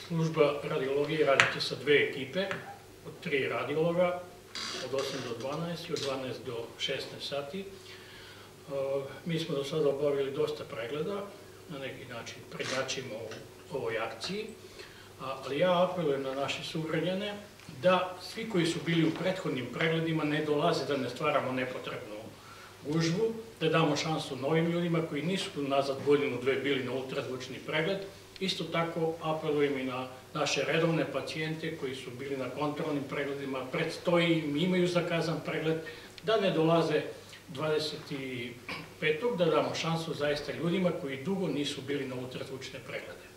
služba radiologije radite sa 2 ekipe, od 3 radiologa, od 8 do 12 i od 12 do 16 sati. Mi smo do sada obavili dosta pregleda, na neki način prednjačimo u ovoj akciji, ali ja apelujem na naše sugrađane da svi koji su bili u prethodnim pregledima ne dolaze, da ne stvaramo nepotrebnu gužvu, da damo šansu novim ljudima koji nisu nazad godinu, dve bili na ultrazvučni pregled. Isto tako apelujem i na naše redovne pacijente koji su bili na kontrolnim pregledima, predstoji im, imaju zakazan pregled, da ne dolaze 25. da damo šansu zaista ljudima koji dugo nisu bili na ultrazvučne preglede.